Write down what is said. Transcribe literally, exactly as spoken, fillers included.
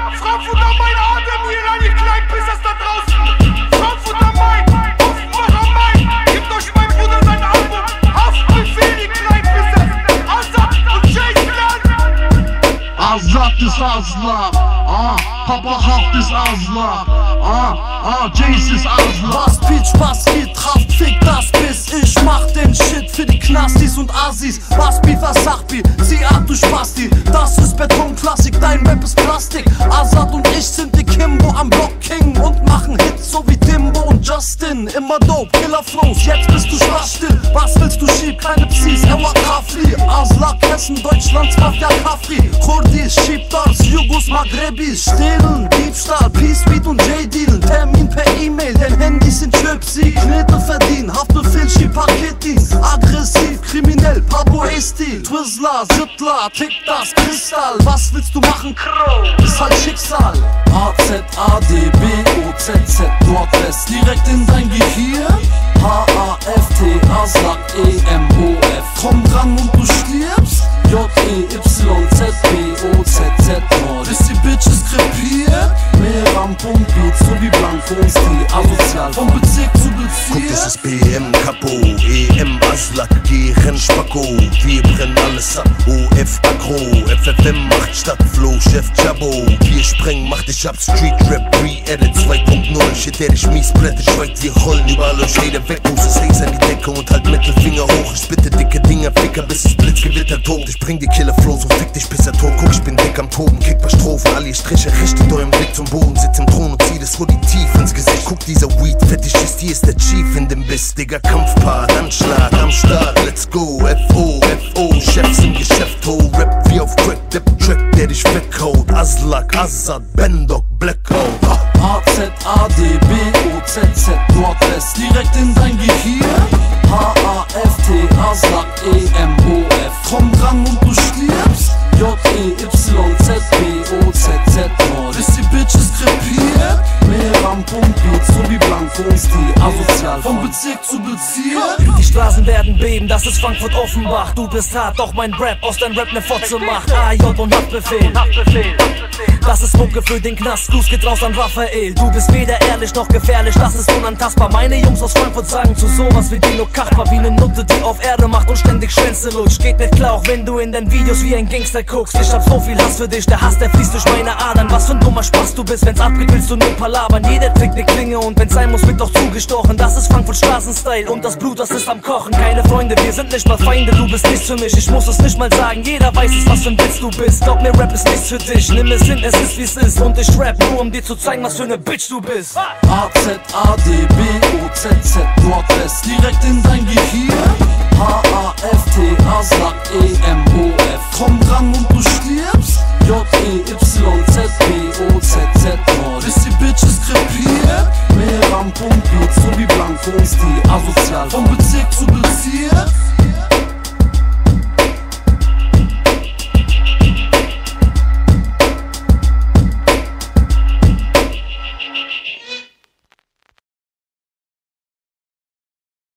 Frankfurt am Main, Adem hier an die Kleinpissers da draußen. Frankfurt am Main, Offenbach am Main. Gebt euch mein Bruder sein Album. Haftbefehl, die Kleinpissers. Azad und Jason. Azad ist Aslak, ah, Papa Haft ist Aslak, ah, ah, Jace ist Aslak. Was Pitch, was geht, Kraft, fick das Biss. Ich mach den Shit für die Knastis und Assis. Was Beef, was Sachbi, zieh ab, du Spasti. Das ist Betonklassik, dein Rap ist Plastik. Azad und ich sind die Kimbo am Block King und machen Hits so wie Timbo und Justin. Immer dope, Killer Flows, jetzt bist du still. Was willst du schieb, keine Psis, Ewa Kafri. Aslak, Hessen, Deutschlands Mafia Kafri. Kurdis, Schiebdars, Jugos, Maghrebis. Stehlen, Diebstahl, Peace, Beat und J-Deal. Termin per E-Mail, denn Handys sind Chöpsi. Knete verdienen, Haftbefehl, schieb Paketdienst. Aggressiv, kriminell, Pabo A-Stil. Twizzler, Sittler, Tick das, Kristall. Was willst du machen, Crow? Ist halt Schicksal. A Z A D B O Z Z Nordwest, direkt in dein Gehirn. H A F T, Aslak, E M O F. Komm dran und du stirbst. J E Y Z B O Z Z Nord. Bis die Bitches krepiert. Mehr am Punkt geht, so wie Blanco und Stil. Asozial, vom Bezirk zu Bezirk. Guck, das ist B M Capo, E M Aslak, G Rennspacko. Wir brennen alles ab, O F Agro. F F M macht Stadtflow, Chef Jabbo. Wir sprengen, macht dich ab, Street Rap, Re-Edit zwei Punkt null. Shit, der dich mies blättet, schweigt, wir rollen überall euch jeder weg. Muss es Haze an die Decke und halt Mittelfinger hoch. Ich bitte dicke Dinger, Ficker, bis es Blitzgewitter tobt. Ich bring die Killer-Flows und fick dich bis er tot. Guck, ich bin dick am Toben, kick paar Strophen. All ihr Striche, richtet euren Blick zum Boden. Sitz im Thron und zieh das Hoodie tief ins Gesicht. Guck, dieser Weed-Fetischist, hier ist der Chief in dem Biss. Digga, Kampfpart, Anschlag, am Start, let's go. F O, F O, Chefs im Geschäft, ho. Rap wie auf Crack, der Track, der dich weghaut. Aslak, Azad, Bendok, Blackout. A Z A D B O Z Z Nordwest, direkt in dein Gehirn. H A F T, Aslak, E M O F. Komm dran und du stirbst. J E Y Z B O Z Z Nord. Bis die Bitches krepiert. Mehr am Punkt geht, so wie Blanco und Stil. Asozial, vom Bezirk zu Bezirk. Die Straßen werden beben, das ist Frankfurt Offenbach. Du bist hart, doch mein Rap aus dein Rap ne Fotze macht. A J und Haftbefehl. Das ist Mucke für den Knast, Gruß geht raus an Raphael. Du bist weder ehrlich noch gefährlich, das ist unantastbar. Meine Jungs aus Frankfurt sagen zu sowas wie Dino Kachbar. Wie ne Nutte, die auf Erde macht und ständig Schwänze lutscht. Geht nicht klar, auch wenn du in den Videos wie ein Gangster guckst. Ich hab so viel Hass für dich, der Hass, der fließt durch meine Adern. Was für ein dummer Spaß du bist, wenn's abgeht, willst du nur palabern. Jeder trägt ne Klinge und wenn's sein muss, wird doch zugestochen. Das ist Frankfurt Straßenstyle und das Blut, das ist am Kochen. Keine Freunde, wir sind nicht mal Feinde, du bist nichts für mich. Ich muss es nicht mal sagen, jeder weiß es, was für ein Witz du bist. Glaub mir, Rap ist nichts für dich, nimm es hin, es ist wie's ist. Und ich rap nur, um dir zu zeigen, was für ne Bitch du bist. A Z A D B O Z Z Nordwest, direkt in dein Gehirn. H A F T, Aslak, E M O F. Komm dran und du stirbst. J E Y Z B O Z Z Nord. Bis die Bitches krepiert. Mehr am Punkt geht, so wie Blanco und Stil. Asozial, vom Bezirk zu Bezirk.